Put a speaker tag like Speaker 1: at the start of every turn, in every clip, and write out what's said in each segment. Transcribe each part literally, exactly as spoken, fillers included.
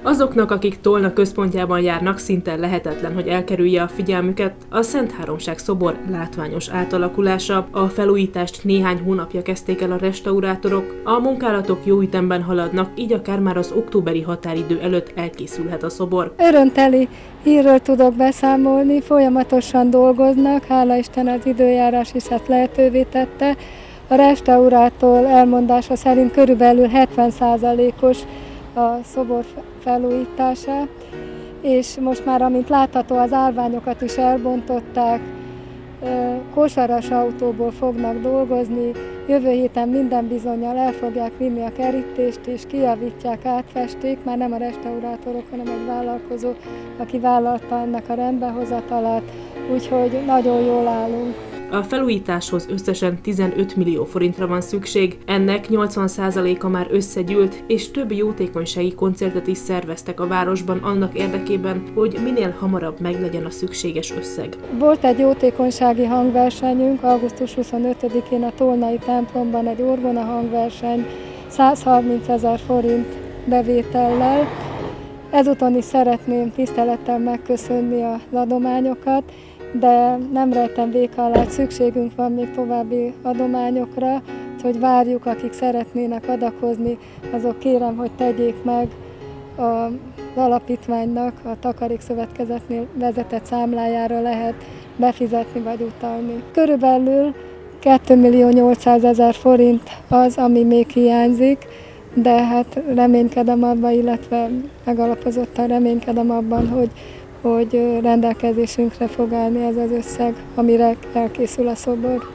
Speaker 1: Azoknak, akik Tolna központjában járnak, szinte lehetetlen, hogy elkerülje a figyelmüket a Szentháromság szobor látványos átalakulása. A felújítást néhány hónapja kezdték el a restaurátorok, a munkálatok jó ütemben haladnak, így akár már az októberi határidő előtt elkészülhet a szobor.
Speaker 2: Örömteli hírről tudok beszámolni, folyamatosan dolgoznak, hála Isten az időjárás is ezt lehetővé tette. A restaurátor elmondása szerint körülbelül hetven százalékos a szobor felújítása, és most már, amint látható, az állványokat is elbontották, kosaras autóból fognak dolgozni, jövő héten minden bizonnyal el fogják vinni a kerítést, és kijavítják, átfesték, már nem a restaurátorok, hanem egy vállalkozó, aki vállalta ennek a rendbehozatalát, úgyhogy nagyon jól állunk.
Speaker 1: A felújításhoz összesen tizenöt millió forintra van szükség, ennek nyolcvan százaléka már összegyűlt, és több jótékonysági koncertet is szerveztek a városban annak érdekében, hogy minél hamarabb meglegyen a szükséges összeg.
Speaker 2: Volt egy jótékonysági hangversenyünk, augusztus huszonötödikén a Tolnai templomban egy orgona hangverseny száz harminc ezer forint bevétellel. Ezúton is szeretném tisztelettel megköszönni az adományokat, de nem rejtem véka alá, szükségünk van még további adományokra, hogy várjuk, akik szeretnének adakozni, azok kérem, hogy tegyék meg az alapítványnak, a Takarékszövetkezetnél vezetett számlájára lehet befizetni vagy utalni. Körülbelül két millió nyolcszázezer forint az, ami még hiányzik, de hát reménykedem abban, illetve megalapozottan reménykedem abban, hogy hogy rendelkezésünkre fog állni ez az összeg, amire elkészül a szobor.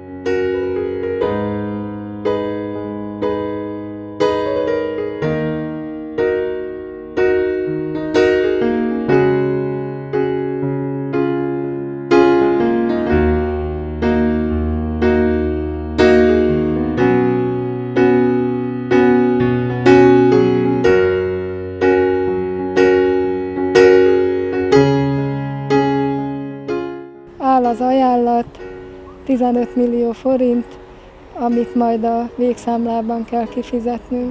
Speaker 2: Áll az ajánlat, tizenöt millió forint, amit majd a végszámlában kell kifizetnünk,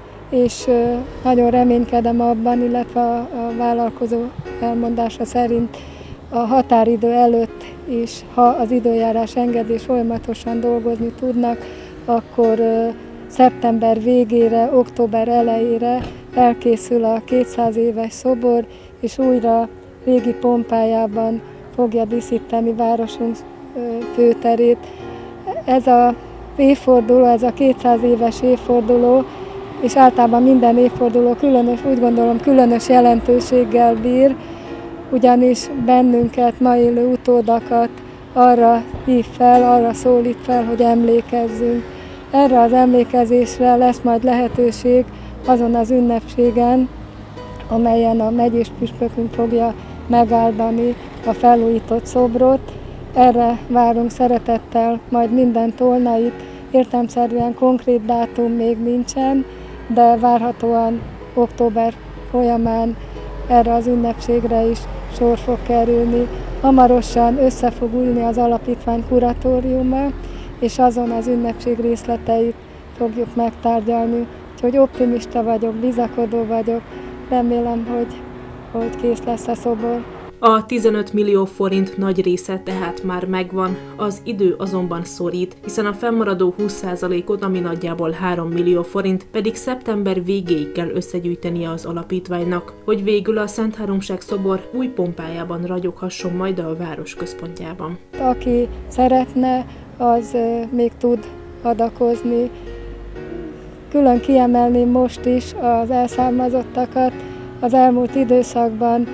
Speaker 2: és nagyon reménykedem abban, illetve a vállalkozó elmondása szerint a határidő előtt is, ha az időjárás engedi és folyamatosan dolgozni tudnak, akkor szeptember végére, október elejére elkészül a kétszáz éves szobor, és újra régi pompájában fogja díszíteni városunk főterét. Ez az évforduló, ez a kétszáz éves évforduló, és általában minden évforduló különös, úgy gondolom, különös jelentőséggel bír, ugyanis bennünket, ma élő utódakat arra hív fel, arra szólít fel, hogy emlékezzünk. Erre az emlékezésre lesz majd lehetőség azon az ünnepségen, amelyen a megyés püspökünk fogja megáldani a felújított szobrot. Erre várunk szeretettel majd minden tolnait. Értelemszerűen konkrét dátum még nincsen, de várhatóan október folyamán erre az ünnepségre is sor fog kerülni. Hamarosan össze fog ülni az alapítvány kuratóriuma, és azon az ünnepség részleteit fogjuk megtárgyalni. Úgyhogy optimista vagyok, bizakodó vagyok, remélem, hogy, hogy kész lesz a szobor.
Speaker 1: A tizenöt millió forint nagy része tehát már megvan, az idő azonban szorít, hiszen a fennmaradó húsz százalékot, ami nagyjából három millió forint, pedig szeptember végéig kell összegyűjtenie az alapítványnak, hogy végül a Szentháromság szobor új pompájában ragyoghasson majd a város központjában.
Speaker 2: Aki szeretne, az még tud adakozni. Külön kiemelném most is az elszármazottakat. Az elmúlt időszakban,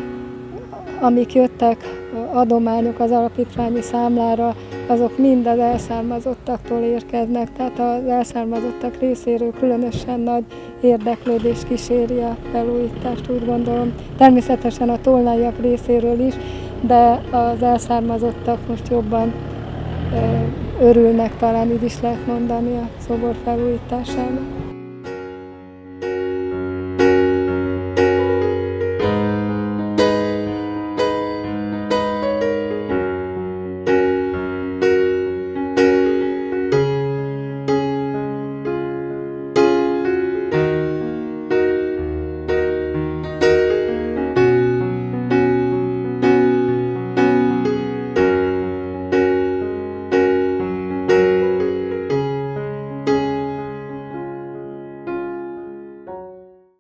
Speaker 2: amik jöttek adományok az alapítványi számlára, azok mind az elszármazottaktól érkeznek, tehát az elszármazottak részéről különösen nagy érdeklődés kíséri a felújítást, úgy gondolom. Természetesen a tolnaiak részéről is, de az elszármazottak most jobban örülnek, talán így is lehet mondani, a szobor felújításának.